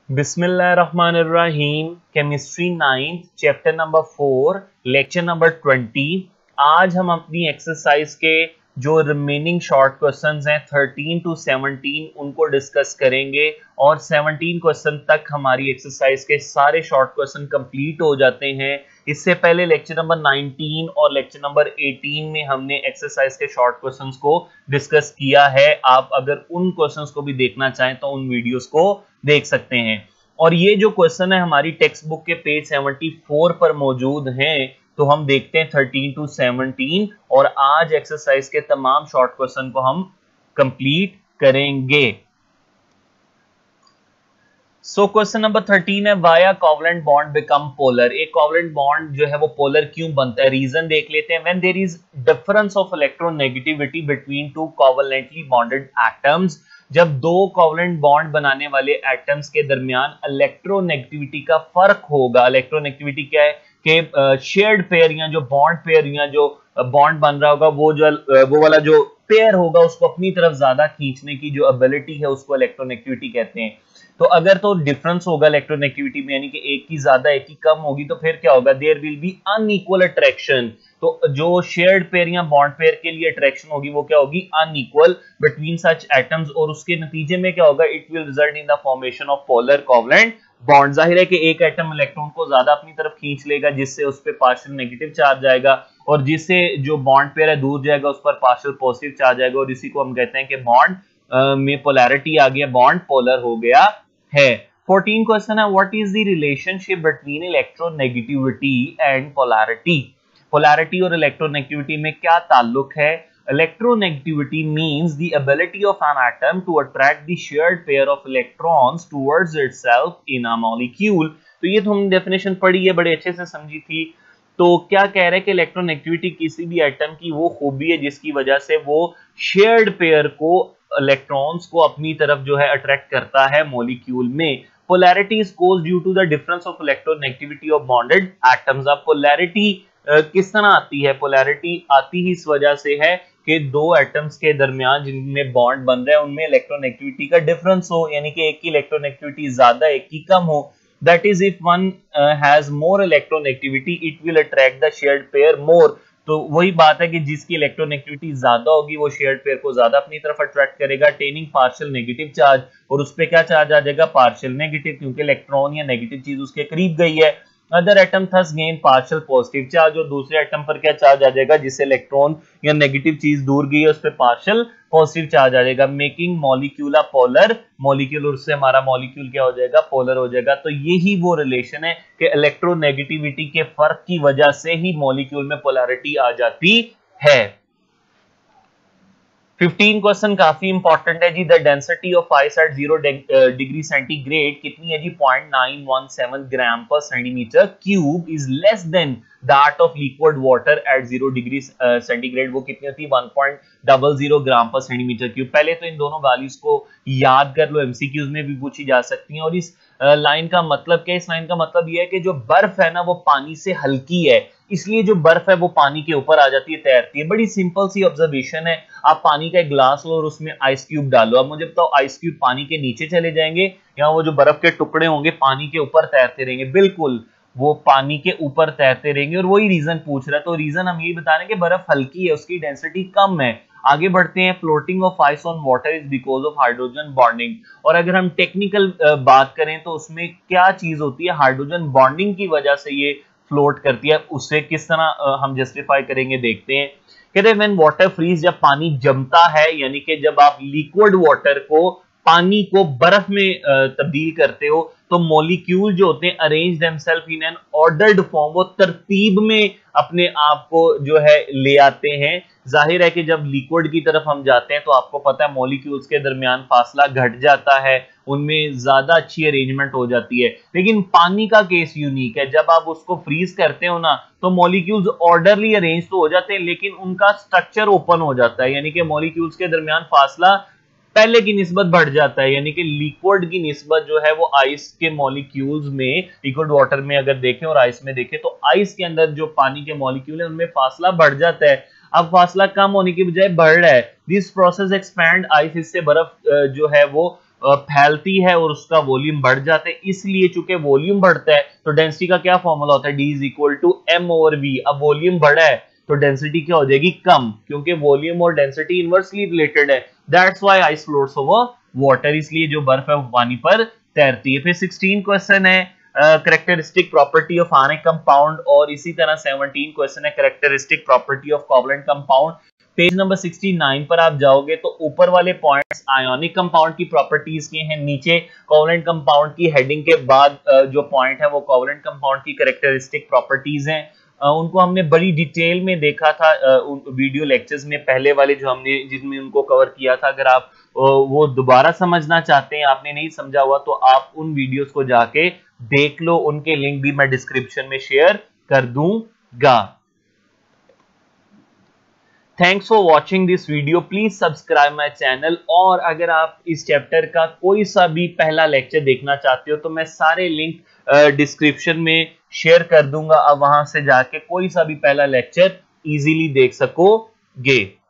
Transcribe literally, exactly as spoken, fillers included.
बिस्मिल्लाहिर्रहमानिर्रहीम। Chemistry ninth chapter number four lecture number twenty. आज हम अपनी एक्सरसाइज के जो रिमेनिंग शॉर्ट क्वेश्चंस हैं थर्टीन टू सेवनटीन उनको डिस्कस करेंगे और सेवनटीन क्वेश्चन तक हमारी एक्सरसाइज के सारे शॉर्ट क्वेश्चन कंप्लीट हो जाते हैं। इससे पहले लेक्चर नंबर नाइनटीन और लेक्चर नंबर एटीन में हमने एक्सरसाइज के शॉर्ट क्वेश्चंस को डिस्कस किया है। आप अगर उन क्वेश्चंस को भी देखना चाहें तो उन वीडियोस को देख सकते हैं। और ये जो क्वेश्चन है हमारी टेक्स्ट बुक के पेज सेवेंटी फोर पर मौजूद हैं, तो हम देखते हैं थर्टीन टू सेवनटीन और आज एक्सरसाइज के तमाम शॉर्ट क्वेश्चन को हम कंप्लीट करेंगे। सो क्वेश्चन नंबर थर्टीन है, why a covalent bond become polar. एक कोवलेंट बॉन्ड जो है वो पोलर क्यों बनता है? रीजन देख लेते हैं। When there is difference of electronegativity between two covalently bonded atoms, जब दो कोवलेंट बॉन्ड बनाने वाले एटम्स के दरमियान इलेक्ट्रोनेगेटिविटी का फर्क होगा। इलेक्ट्रोनेगेटिविटी क्या है कि शेयर्ड पेयर या जो बॉन्ड पेयर या जो बॉन्ड बन रहा होगा वो जो वो वाला जो पेयर होगा उसको अपनी तरफ ज्यादा खींचने की जो एबिलिटी है उसको इलेक्ट्रोनेगेटिविटी कहते हैं। तो अगर तो डिफरेंस होगा इलेक्ट्रोनेगेटिविटी में, यानी कि एक की ज्यादा एक की कम होगी, तो फिर क्या होगा? There will be unequal attraction. तो जो शेयर्ड पेयर या बॉन्ड पेयर के लिए अट्रैक्शन होगी वो क्या होगी? अनइक्वल बिटवीन सच एटम्स, और उसके नतीजे में क्या होगा? It will result in the formation of polar covalent bond. जाहिर है कि एक एटम इलेक्ट्रॉन को ज्यादा अपनी तरफ खींच लेगा जिससे उस पर पार्शियल नेगेटिव चार्ज आएगा, और जिससे जो बॉन्ड पेयर है दूर जाएगा उस पर पार्शियल पॉजिटिव चार्ज आएगा, और इसी को हम कहते हैं कि बॉन्ड में पोलैरिटी आ गया, बॉन्ड पोलर हो गया है। फोर्टीन क्वेश्चन है, what is the relationship between electronegativity and polarity? Polarity और इलेक्ट्रोनेगेटिविटी में क्या ताल्लुक है? Electronegativity means the ability of an atom to attract the shared pair of electrons towards itself in a molecule। तो ये तो हमने डेफिनेशन पढ़ी है, बड़े अच्छे से समझी थी। तो क्या कह रहे हैं कि इलेक्ट्रोनेगेटिविटी किसी भी एटम की वो खूबी है जिसकी वजह से वो शेयर्ड पेयर को, इलेक्ट्रॉन्स को अपनी तरफ जो है अट्रैक्ट करता है मॉलिक्यूल में। Polarity is caused due to the difference of electronegativity of bonded atoms. अब पोलैरिटी किस तरह आती है? पोलैरिटी आती ही इस वजह से है कि दो एटम्स के दरमियान जिनमें बॉन्ड बन रहा है उनमें इलेक्ट्रोनेगेटिविटी का डिफरेंस हो, यानी कि एक की इलेक्ट्रोनेगेटिविटी ज्यादा एक की कम हो। That is if one has more electronegativity it will attract the shared pair more. तो वही बात है कि जिसकी इलेक्ट्रोनेगेटिविटी ज्यादा होगी वो शेयर्ड पेयर को ज्यादा अपनी तरफ अट्रैक्ट करेगा, टेनिंग पार्शियल नेगेटिव चार्ज, और उस पर क्या चार्ज आ जाएगा? पार्शियल नेगेटिव, क्योंकि इलेक्ट्रॉन या नेगेटिव चीज उसके करीब गई है। Other atom thus gain partial positive charge, और दूसरे एटम पर क्या चार्ज आ जाएगा? जिससे इलेक्ट्रॉन या नेगेटिव चीज दूर गई है उस पर पार्शियल पॉजिटिव चार्ज आ जाएगा, making molecule a polar molecule, और उससे हमारा मॉलिक्यूल क्या हो जाएगा? पोलर हो जाएगा। तो यही वो रिलेशन है कि इलेक्ट्रोनेगेटिविटी के फर्क की वजह से ही मॉलिक्यूल में पोलैरिटी आ जाती है। फिफ्टीन क्वेश्चन काफी इंपॉर्टेंट है जी। The density of ice at zero degree centigrade कितनी है जी? Point nine one seven gram per centimetre cube is less than that of liquid water at zero degree centigrade. वो कितनी होती है? One point double zero gram per centimetre cube. पहले तो इन दोनों वैल्यूज को याद कर लो, एमसीक्यूज में भी पूछी जा सकती हैं। और इस लाइन uh, का मतलब क्या? इस लाइन का मतलब यह है कि जो बर्फ है ना वो पानी से हल्की है, इसलिए जो बर्फ है वो पानी के ऊपर आ जाती है, तैरती है। बड़ी सिंपल सी ऑब्जर्वेशन है। आप पानी का एक ग्लास लो और उसमें आइस क्यूब डालो। अब मुझे बताओ आइस क्यूब पानी के नीचे चले जाएंगे या वो जो बर्फ के टुकड़े होंगे पानी के ऊपर तैरते रहेंगे? बिल्कुल, वो पानी के ऊपर तैरते रहेंगे। और वही रीजन पूछ रहा है, तो रीजन हम यही बता रहे हैं कि बर्फ हल्की है, उसकी डेंसिटी कम है। आगे बढ़ते हैं। Floating of ice on water is because of hydrogen bonding. और अगर हम टेक्निकल बात करें तो उसमें क्या चीज होती है? हाइड्रोजन बॉन्डिंग की वजह से ये फ्लोट करती है। उससे किस तरह हम जस्टिफाई करेंगे, देखते हैं। कहते हैं व्हेन वाटर फ्रीज, जब पानी जमता है, यानी कि जब आप लिक्विड वाटर को, पानी को बर्फ में तब्दील करते हो, तो मॉलिक्यूल जो होते हैं arrange themselves in an ordered form, वो तरतीब में अपने आप को जो है ले आते हैं। जाहिर है कि जब लिक्विड की तरफ हम जाते हैं तो आपको पता है मॉलिक्यूल्स के दरमियान फासला घट जाता है, उनमें ज्यादा अच्छी अरेंजमेंट हो जाती है। लेकिन पानी का केस यूनिक है। जब आप उसको फ्रीज करते हो ना तो मॉलिक्यूल्स ऑर्डरली अरेंज तो हो जाते हैं लेकिन उनका स्ट्रक्चर ओपन हो जाता है, यानी कि मॉलिक्यूल्स के दरमियान फासला पहले की निस्बत बढ़ जाता है। यानी कि लिक्विड की निस्बत जो है वो आइस के मॉलिक्यूल्स में, लिक्विड वाटर में अगर देखें और आइस में देखें, तो आइस के अंदर जो पानी के मॉलिक्यूल है उनमें फासला बढ़ जाता है। अब फासला कम होने की बजाय बढ़ रहा है। दिस प्रोसेस एक्सपैंड आइस, इससे बर्फ जो है वो फैलती है और उसका वॉल्यूम बढ़ जाता है, इसलिए चूंकि वॉल्यूम बढ़ता है तो डेंसिटी का क्या फॉर्मूला होता है, D is equal to M over V. अब वॉल्यूम बढ़ा है तो डेंसिटी क्या हो जाएगी, कम, क्योंकि वॉल्यूम और डेंसिटी इनवर्सली रिलेटेड है। That's why ice floats over water, इसलिए जो बर्फ है वो पानी पर तैरती है। फिर सिक्सटीन क्वेश्चन है characteristic property of ionic compound, और इसी तरह सेवनटीन क्वेश्चन है characteristic property of covalent compound. Page number sixty nine पर आप जाओगे तो ऊपर वाले पॉइंट्स आयोनिक कंपाउंड की प्रॉपर्टीज के हैं, नीचे कोवलेंट कंपाउंड की हेडिंग के बाद जो पॉइंट है वो कोवलेंट कंपाउंड की कैरेक्टरिस्टिक प्रॉपर्टीज हैं। उनको हमने बड़ी डिटेल में देखा था वीडियो लेक्चर्स में, पहले वाले जो हमने जिसमें उनको कवर किया था। अगर आप वो दोबारा समझना चाहते हैं, आपने नहीं समझा हुआ, तो आप उन वीडियोस को जाके देख लो, उनके लिंक भी मैं डिस्क्रिप्शन में शेयर कर दूंगा। Thanks for watching this video, please subscribe my channel. और अगर आप इस चैप्टर का कोई सा भी पहला लेक्चर देखना चाहते हो तो मैं सारे लिंक डिस्क्रिप्शन में शेयर कर दूंगा, अब वहां से जाके कोई सा भी पहला लेक्चर इजीली देख सकोगे।